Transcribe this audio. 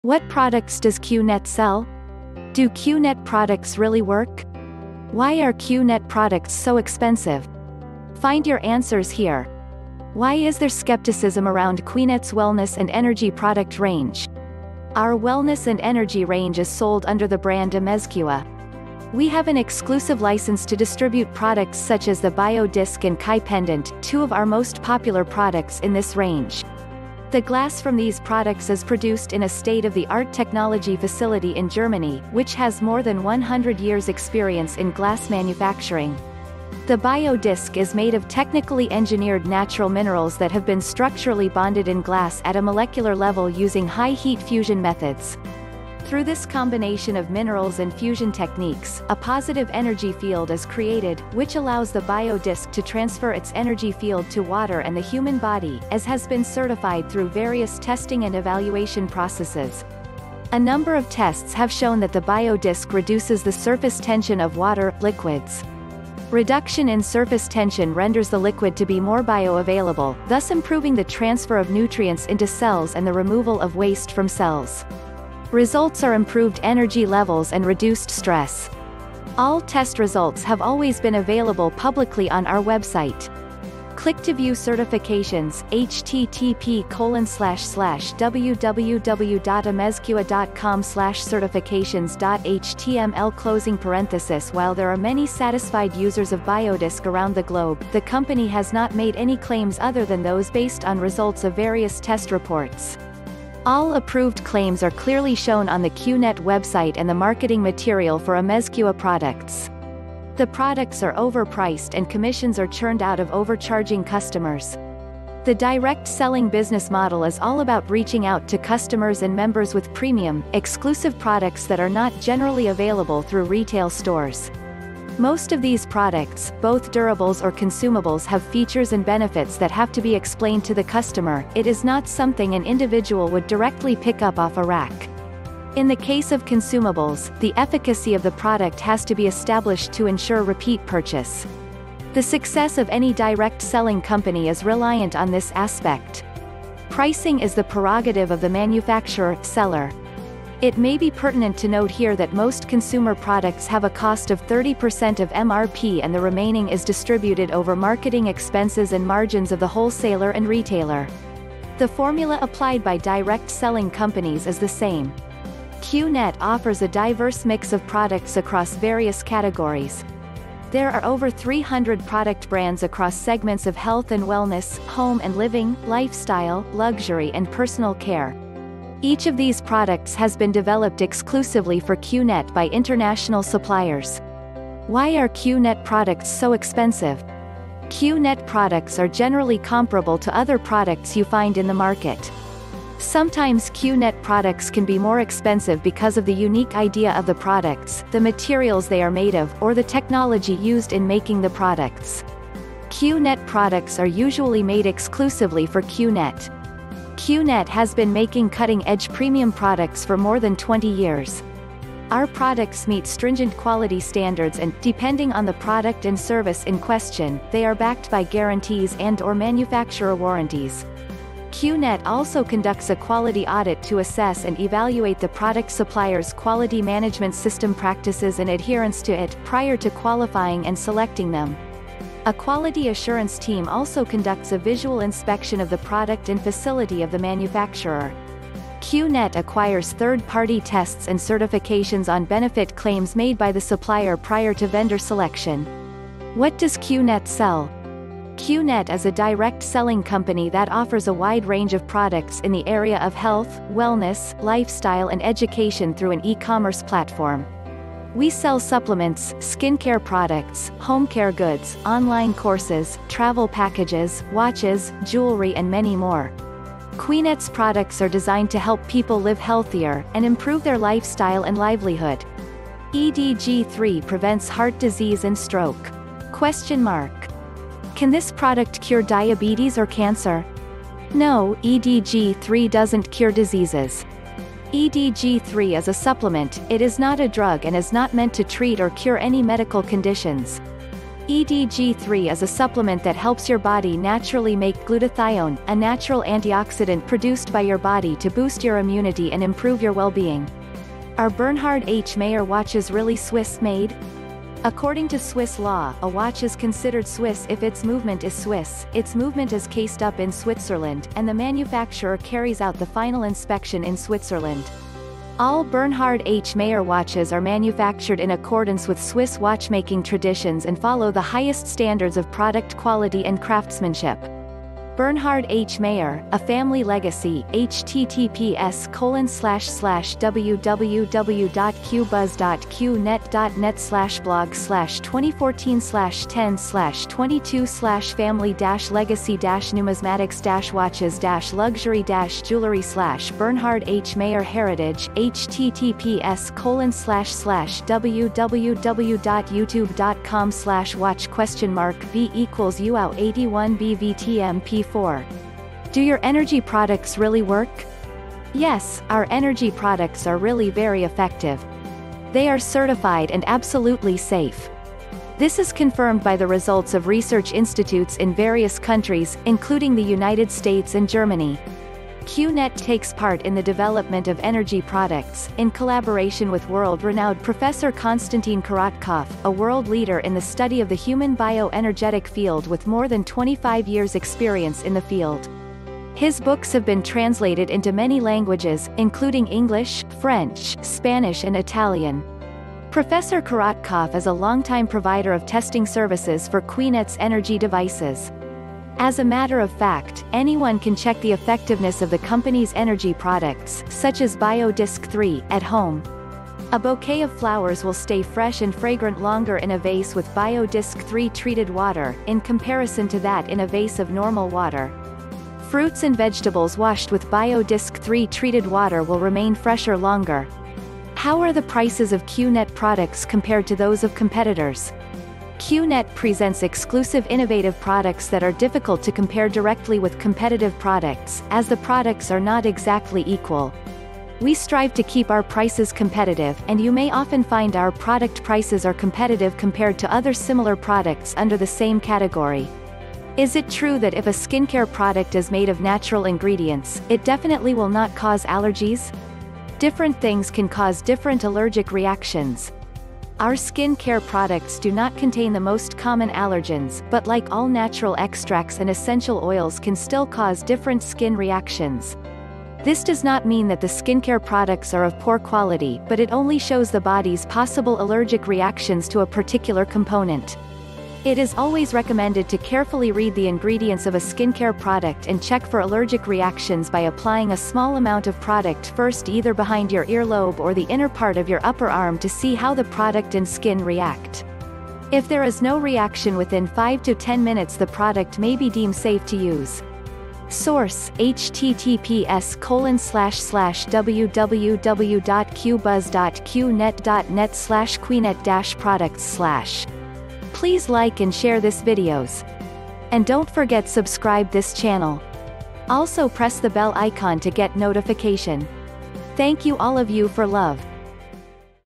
What products does QNet sell? Do QNet products really work? Why are QNet products so expensive? Find your answers here. Why is there skepticism around QNet's wellness and energy product range? Our wellness and energy range is sold under the brand Amezcua. We have an exclusive license to distribute products such as the BioDisc and Kai Pendant, two of our most popular products in this range. The glass from these products is produced in a state-of-the-art technology facility in Germany, which has more than 100 years' experience in glass manufacturing. The BioDisc is made of technically engineered natural minerals that have been structurally bonded in glass at a molecular level using high-heat fusion methods. Through this combination of minerals and fusion techniques, a positive energy field is created, which allows the BioDisc to transfer its energy field to water and the human body, as has been certified through various testing and evaluation processes. A number of tests have shown that the BioDisc reduces the surface tension of water liquids. Reduction in surface tension renders the liquid to be more bioavailable, thus improving the transfer of nutrients into cells and the removal of waste from cells. Results are improved energy levels and reduced stress. All test results have always been available publicly on our website. Click to view certifications, http://www.amezcua.com/certifications.html. While there are many satisfied users of BioDisc around the globe, the company has not made any claims other than those based on results of various test reports. All approved claims are clearly shown on the QNet website and the marketing material for Amezcua products. The products are overpriced and commissions are churned out of overcharging customers. The direct selling business model is all about reaching out to customers and members with premium, exclusive products that are not generally available through retail stores. Most of these products, both durables or consumables, have features and benefits that have to be explained to the customer. It is not something an individual would directly pick up off a rack. In the case of consumables, the efficacy of the product has to be established to ensure repeat purchase. The success of any direct selling company is reliant on this aspect. Pricing is the prerogative of the manufacturer-seller. It may be pertinent to note here that most consumer products have a cost of 30% of MRP and the remaining is distributed over marketing expenses and margins of the wholesaler and retailer. The formula applied by direct selling companies is the same. QNet offers a diverse mix of products across various categories. There are over 300 product brands across segments of health and wellness, home and living, lifestyle, luxury and personal care. Each of these products has been developed exclusively for QNet by international suppliers. Why are QNet products so expensive? QNet products are generally comparable to other products you find in the market. Sometimes QNet products can be more expensive because of the unique idea of the products, the materials they are made of, or the technology used in making the products. QNet products are usually made exclusively for QNet. QNet has been making cutting-edge premium products for more than 20 years. Our products meet stringent quality standards and, depending on the product and service in question, they are backed by guarantees and/or manufacturer warranties. QNet also conducts a quality audit to assess and evaluate the product supplier's quality management system practices and adherence to it, prior to qualifying and selecting them. A quality assurance team also conducts a visual inspection of the product and facility of the manufacturer. QNet acquires third-party tests and certifications on benefit claims made by the supplier prior to vendor selection. What does QNet sell? QNet is a direct selling company that offers a wide range of products in the area of health, wellness, lifestyle and education through an e-commerce platform. We sell supplements, skincare products, home care goods, online courses, travel packages, watches, jewelry and many more. QNet's products are designed to help people live healthier, and improve their lifestyle and livelihood. EDG3 prevents heart disease and stroke. Can this product cure diabetes or cancer? No, EDG3 doesn't cure diseases. EDG3 is a supplement, it is not a drug and is not meant to treat or cure any medical conditions. EDG3 is a supplement that helps your body naturally make glutathione, a natural antioxidant produced by your body to boost your immunity and improve your well-being. Are Bernhard H. Meyer watches really Swiss-made? According to Swiss law, a watch is considered Swiss if its movement is Swiss, its movement is cased up in Switzerland, and the manufacturer carries out the final inspection in Switzerland. All Bernhard H. Meyer watches are manufactured in accordance with Swiss watchmaking traditions and follow the highest standards of product quality and craftsmanship. Bernhard H. Meyer, A Family Legacy, https://www.qbuzz.q.net.net/blog/2014/family-legacy-numismatics-watches-luxury-jewelry/Bernhard H. Meyer Heritage, https://www.youtube.com/watch?v=UAU81BVTMP4. Do your energy products really work? Yes, our energy products are really very effective. They are certified and absolutely safe. This is confirmed by the results of research institutes in various countries, including the United States and Germany. QNet takes part in the development of energy products, in collaboration with world-renowned Professor Konstantin Korotkov, a world leader in the study of the human bioenergetic field with more than 25 years' experience in the field. His books have been translated into many languages, including English, French, Spanish and Italian. Professor Korotkov is a longtime provider of testing services for QNet's energy devices. As a matter of fact, anyone can check the effectiveness of the company's energy products, such as BioDisc 3, at home. A bouquet of flowers will stay fresh and fragrant longer in a vase with BioDisc 3 treated water, in comparison to that in a vase of normal water. Fruits and vegetables washed with BioDisc 3 treated water will remain fresher longer. How are the prices of QNet products compared to those of competitors? QNet presents exclusive innovative products that are difficult to compare directly with competitive products, as the products are not exactly equal. We strive to keep our prices competitive, and you may often find our product prices are competitive compared to other similar products under the same category. Is it true that if a skincare product is made of natural ingredients, it definitely will not cause allergies? Different things can cause different allergic reactions. Our skin care products do not contain the most common allergens, but like all natural extracts and essential oils can still cause different skin reactions. This does not mean that the skincare products are of poor quality, but it only shows the body's possible allergic reactions to a particular component. It is always recommended to carefully read the ingredients of a skincare product and check for allergic reactions by applying a small amount of product first either behind your earlobe or the inner part of your upper arm to see how the product and skin react. If there is no reaction within 5 to 10 minutes, the product may be deemed safe to use. Source: https://www.qbuzz.qnet.net/qnet-products/. Please like and share this videos. And don't forget subscribe this channel. Also press the bell icon to get notification. Thank you all of you for love.